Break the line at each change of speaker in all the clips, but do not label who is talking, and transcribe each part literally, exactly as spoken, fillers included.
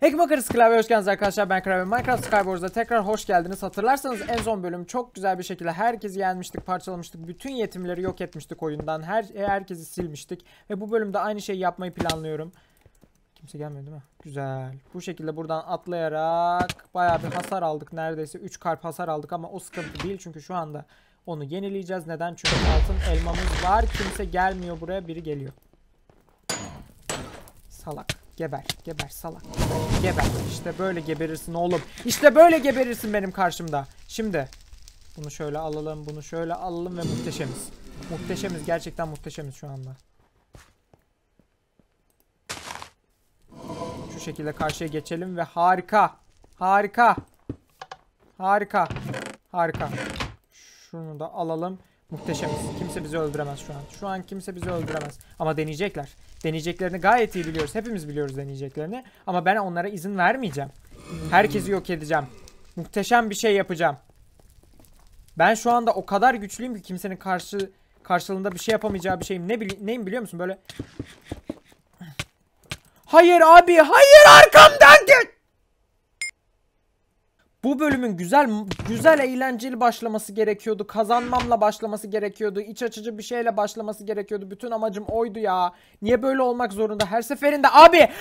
Ekmek Arası Klavye hoş geldiniz arkadaşlar, ben Klavye. Minecraft Skywars'da tekrar hoş geldiniz. Hatırlarsanız en son bölüm çok güzel bir şekilde herkesi yenmiştik, parçalamıştık. Bütün yetimleri yok etmiştik oyundan. Her herkesi silmiştik. Ve bu bölümde aynı şeyi yapmayı planlıyorum. Kimse gelmiyor değil mi? Güzel. Bu şekilde buradan atlayarak bayağı bir hasar aldık. Neredeyse üç kalp hasar aldık ama o sıkıntı değil. Çünkü şu anda onu yenileyeceğiz. Neden? Çünkü altın elmamız var. Kimse gelmiyor buraya. Biri geliyor. Salak. Geber. Geber salak. Geber. İşte böyle geberirsin oğlum. İşte böyle geberirsin benim karşımda. Şimdi bunu şöyle alalım. Bunu şöyle alalım ve muhteşemiz. Muhteşemiz. Gerçekten muhteşemiz şu anda. Şu şekilde karşıya geçelim ve harika. Harika. Harika. Harika. Şunu da alalım. Muhteşemiz. Kimse bizi öldüremez şu an. Şu an kimse bizi öldüremez. Ama deneyecekler. Deneyeceklerini gayet iyi biliyoruz. Hepimiz biliyoruz deneyeceklerini. Ama ben onlara izin vermeyeceğim. Herkesi yok edeceğim. Muhteşem bir şey yapacağım. Ben şu anda o kadar güçlüyüm ki kimsenin karşı karşılığında bir şey yapamayacağı bir şeyim. Ne bili neyim biliyor musun? Böyle. Hayır abi, hayır, arkamdan git. Bu bölümün güzel güzel eğlenceli başlaması gerekiyordu. Kazanmamla başlaması gerekiyordu. İç açıcı bir şeyle başlaması gerekiyordu. Bütün amacım oydu ya. Niye böyle olmak zorunda? Her seferinde abi.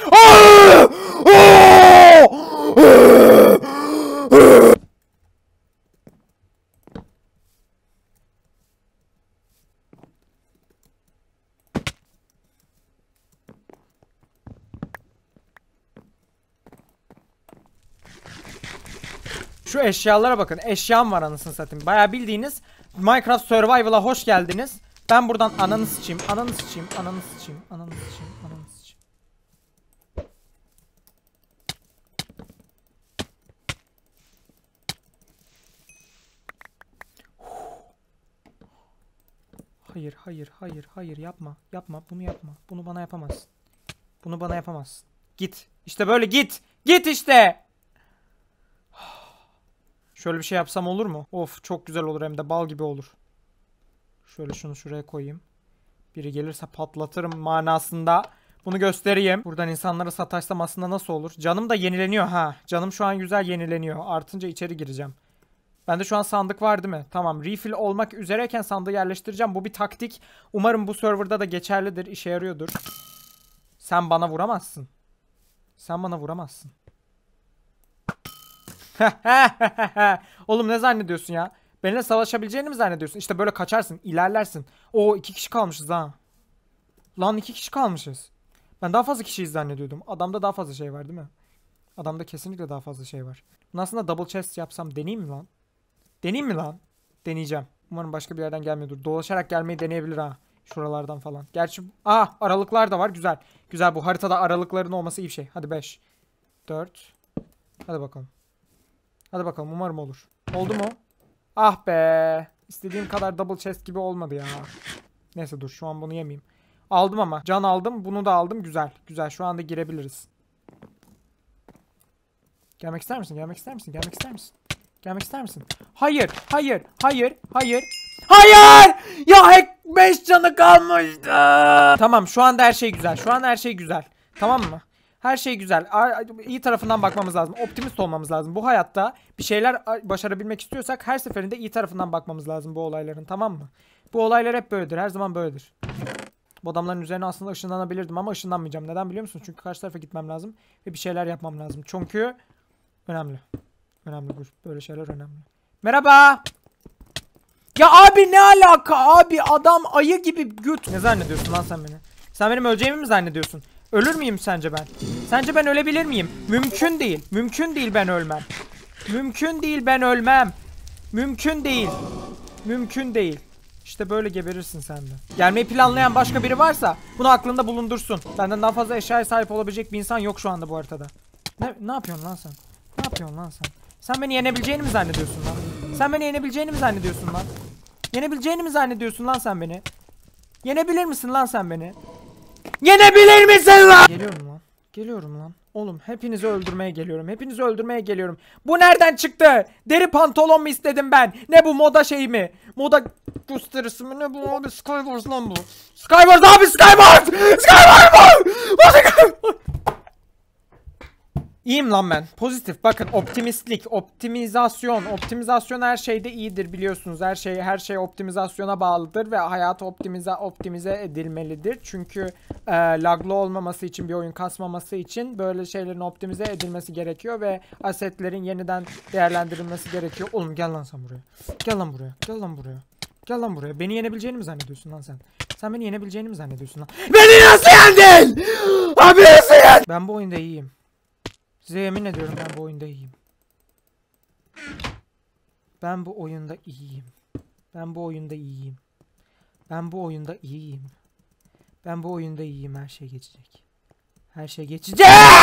Şu eşyalara bakın. Eşyam var anasını satayım. Bayağı bildiğiniz Minecraft Survival'a hoş geldiniz. Ben buradan ananı sıçayım, ananı sıçayım, ananı sıçayım, ananı sıçayım, ananı sıçayım. Hayır, hayır, hayır, hayır, yapma, yapma, bunu yapma. Bunu bana yapamazsın. Bunu bana yapamazsın. Git. İşte böyle git. Git işte. Şöyle bir şey yapsam olur mu? Of, çok güzel olur, hem de bal gibi olur. Şöyle şunu şuraya koyayım. Biri gelirse patlatırım manasında. Bunu göstereyim. Buradan insanlara sataşsam aslında nasıl olur? Canım da yenileniyor ha. Canım şu an güzel yenileniyor. Artınca içeri gireceğim. Bende şu an sandık var değil mi? Tamam, refill olmak üzereyken sandığı yerleştireceğim. Bu bir taktik. Umarım bu serverda da geçerlidir. İşe yarıyordur. Sen bana vuramazsın. Sen bana vuramazsın. Oğlum ne zannediyorsun ya? Benimle savaşabileceğini mi zannediyorsun? İşte böyle kaçarsın, ilerlersin. Oo, iki kişi kalmışız ha. Lan iki kişi kalmışız. Ben daha fazla kişiyi zannediyordum. Adamda daha fazla şey var değil mi? Adamda kesinlikle daha fazla şey var. Bunu aslında double chest yapsam deneyeyim mi lan? Deneyeyim mi lan? Deneyeceğim. Umarım başka bir yerden gelmiyordur. Dolaşarak gelmeyi deneyebilir ha. Şuralardan falan. Gerçi ah, aralıklar da var. Güzel. Güzel, bu haritada aralıkların olması iyi bir şey. Hadi beş. dört. Hadi bakalım. Hadi bakalım, umarım olur. Oldu mu? Ah be. İstediğim kadar double chest gibi olmadı ya. Neyse dur, şu an bunu yemeyeyim. Aldım ama. Can aldım. Bunu da aldım. Güzel. Güzel. Şu anda girebiliriz. Gelmek ister misin? Gelmek ister misin? Gelmek ister misin? Gelmek ister misin? Hayır. Hayır. Hayır. Hayır. Hayır! Ya beş canı kalmıştı. Tamam, şu anda her şey güzel. Şu anda her şey güzel. Tamam mı? Her şey güzel. İyi tarafından bakmamız lazım. Optimist olmamız lazım. Bu hayatta bir şeyler başarabilmek istiyorsak her seferinde iyi tarafından bakmamız lazım bu olayların. Tamam mı? Bu olaylar hep böyledir. Her zaman böyledir. Bu adamların üzerine aslında ışınlanabilirdim ama ışınlanmayacağım. Neden biliyor musun? Çünkü karşı tarafa gitmem lazım. Ve bir şeyler yapmam lazım. Çünkü önemli. Önemli bu. Böyle şeyler önemli. Merhaba. Ya abi ne alaka abi? Adam ayı gibi göt. Ne zannediyorsun lan sen beni? Sen benim öleceğimi mi zannediyorsun? Ölür müyüm sence ben? Sence ben ölebilir miyim? Mümkün değil. Mümkün değil ben ölmem. Mümkün değil ben ölmem. Mümkün değil. Mümkün değil. İşte böyle geberirsin sen de. Gelmeyi planlayan başka biri varsa bunu aklında bulundursun. Benden daha fazla eşyaya sahip olabilecek bir insan yok şu anda bu haritada. Ne, ne yapıyorsun lan sen? Ne yapıyorsun lan sen? Sen beni yenebileceğini mi zannediyorsun lan? Sen beni yenebileceğini mi zannediyorsun lan? Yenebileceğini mi zannediyorsun lan sen beni? Yenebilir misin lan sen beni? Yenebilir misin lan? Geliyorum lan. Geliyorum lan. Oğlum hepinizi öldürmeye geliyorum. Hepinizi öldürmeye geliyorum. Bu nereden çıktı? Deri pantolon mu istedim ben? Ne bu, moda şey mi? Moda gösterisi mi? Ne bu abi? Skywars lan bu. Skywars abi, Skywars! Skywars bu! İyiyim lan ben. Pozitif. Bakın optimistlik, optimizasyon. Optimizasyon her şeyde iyidir biliyorsunuz. Her şey her şey optimizasyona bağlıdır ve hayat optimize optimize edilmelidir. Çünkü e, laglı olmaması için, bir oyun kasmaması için böyle şeylerin optimize edilmesi gerekiyor ve asetlerin yeniden değerlendirilmesi gerekiyor. Oğlum gel lan sen buraya. Gel lan buraya. Gel lan buraya. Gel lan buraya. Beni yenebileceğini mi zannediyorsun lan sen? Sen beni yenebileceğini mi zannediyorsun lan? Beni nasıl yendin? Abi nasıl yendin? Ben bu oyunda iyiyim. Size yemin ediyorum ben bu oyunda iyiyim. Ben bu oyunda iyiyim. Ben bu oyunda iyiyim. Ben bu oyunda iyiyim. Ben bu oyunda iyiyim. Her şey geçecek. Her şey geçecek.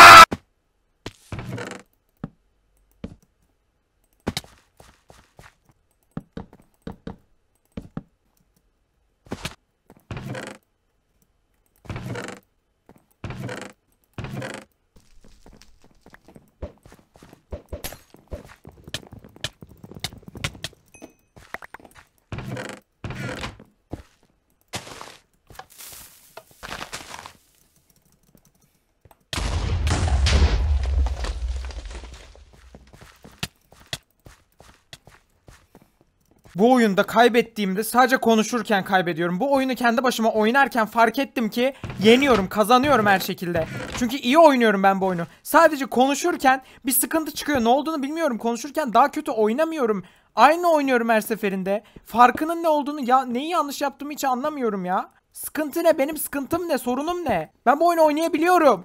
Bu oyunda kaybettiğimde sadece konuşurken kaybediyorum. Bu oyunu kendi başıma oynarken fark ettim ki yeniyorum, kazanıyorum her şekilde. Çünkü iyi oynuyorum ben bu oyunu. Sadece konuşurken bir sıkıntı çıkıyor. Ne olduğunu bilmiyorum. Konuşurken daha kötü oynamıyorum. Aynı oynuyorum her seferinde. Farkının ne olduğunu, ya neyi yanlış yaptığımı hiç anlamıyorum ya. Sıkıntı ne? Benim sıkıntım ne? Sorunum ne? Ben bu oyunu oynayabiliyorum.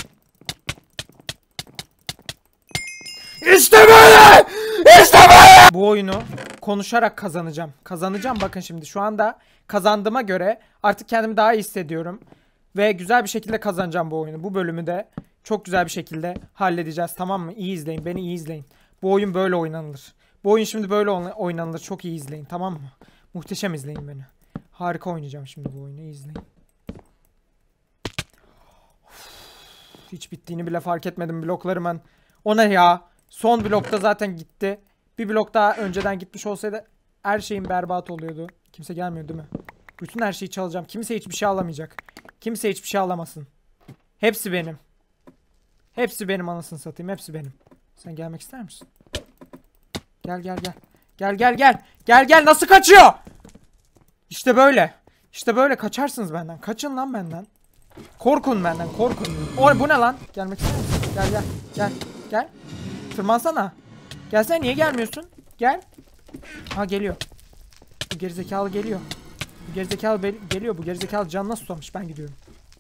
İşte böyle! İşte böyle! Bu oyunu konuşarak kazanacağım. Kazanacağım bakın şimdi. Şu anda kazandığıma göre artık kendimi daha iyi hissediyorum. Ve güzel bir şekilde kazanacağım bu oyunu. Bu bölümü de çok güzel bir şekilde halledeceğiz, tamam mı? İyi izleyin. Beni iyi izleyin. Bu oyun böyle oynanılır. Bu oyun şimdi böyle oynanılır. Çok iyi izleyin, tamam mı? Muhteşem izleyin beni. Harika oynayacağım şimdi bu oyunu. İyi izleyin. Hiç bittiğini bile fark etmedim bloklarımın. O ne ya? Son blokta zaten gitti. Bir blok daha önceden gitmiş olsaydı her şeyin berbat oluyordu. Kimse gelmiyor değil mi? Bütün her şeyi çalacağım. Kimse hiçbir şey alamayacak. Kimse hiçbir şey alamasın. Hepsi benim. Hepsi benim, anasını satayım. Hepsi benim. Sen gelmek ister misin? Gel gel gel. Gel gel gel. Gel gel, nasıl kaçıyor? İşte böyle. İşte böyle kaçarsınız benden. Kaçın lan benden. Korkun benden, korkun. O bu ne lan? Gelmek ister misin? Gel gel. Gel. Gel. Tırmansana. Gelsene, niye gelmiyorsun? Gel. Ha geliyor. Bu gerizekalı geliyor. Bu gerizekalı geliyor. Bu gerizekalı canına susamış. Ben gidiyorum.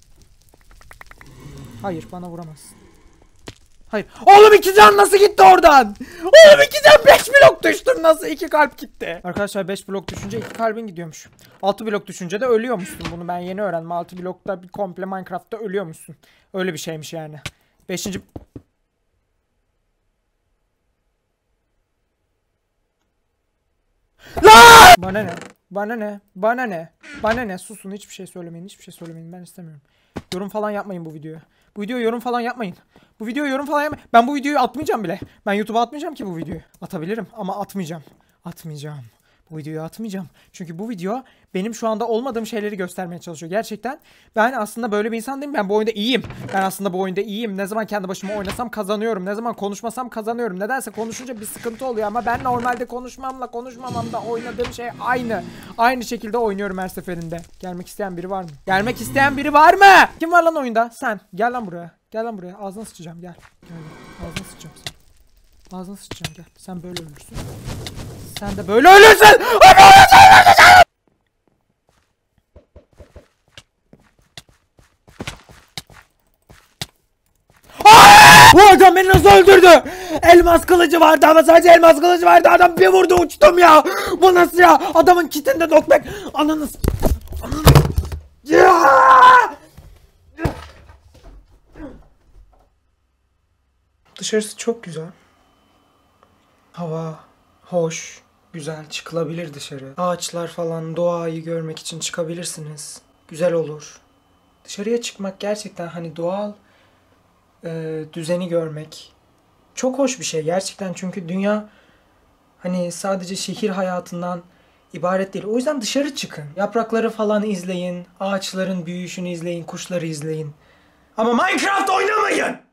Hayır, bana vuramazsın. Hayır. Oğlum iki can nasıl gitti oradan? Oğlum iki can, beş blok düştüm, nasıl iki kalp gitti? Arkadaşlar beş blok düşünce iki kalbin gidiyormuş. altı blok düşünce de ölüyormuşsun. Bunu ben yeni öğrendim. altı blokta bir komple Minecraft'ta ölüyormuşsun. Öyle bir şeymiş yani. beşinci Lan! Bana ne? Bana ne? Bana ne? Bana ne? Susun, hiçbir şey söylemeyin. Hiçbir şey söylemeyin. Ben istemiyorum. Yorum falan yapmayın bu videoya. Bu videoya yorum falan yapmayın. Bu videoya yorum falan yapmayın. Ben bu videoyu atmayacağım bile. Ben YouTube'a atmayacağım ki bu videoyu. Atabilirim ama atmayacağım. Atmayacağım. Bu videoyu atmayacağım. Çünkü bu video benim şu anda olmadığım şeyleri göstermeye çalışıyor. Gerçekten ben aslında böyle bir insan değilim. Ben bu oyunda iyiyim. Ben aslında bu oyunda iyiyim. Ne zaman kendi başıma oynasam kazanıyorum. Ne zaman konuşmasam kazanıyorum. Nedense konuşunca bir sıkıntı oluyor ama ben normalde konuşmamla konuşmamamda oynadığım şey aynı. Aynı şekilde oynuyorum her seferinde. Gelmek isteyen biri var mı? Gelmek isteyen biri var mı? Kim var lan oyunda? Sen. Gel lan buraya. Gel lan buraya. Ağzına sıçacağım. Gel. Gel. Ağzına sıçacağım sen. Ağzına sıçacağım. Gel. Sen böyle ölürsün. Sen de böyle ölürsün. Bu adam beni nasıl öldürdü? Elmas kılıcı vardı ama sadece elmas kılıcı vardı. Adam bir vurdu, uçtum ya. Bu nasıl ya? Adamın kitinde dokmek. Ananız. Ananız. Ya! Dışarısı çok güzel. Hava hoş, güzel, çıkılabilir dışarı. Ağaçlar falan, doğayı görmek için çıkabilirsiniz. Güzel olur. Dışarıya çıkmak gerçekten hani doğal e, düzeni görmek çok hoş bir şey gerçekten, çünkü dünya hani sadece şehir hayatından ibaret değil. O yüzden dışarı çıkın. Yaprakları falan izleyin, ağaçların büyüyüşünü izleyin, kuşları izleyin. Ama Minecraft oynamayın!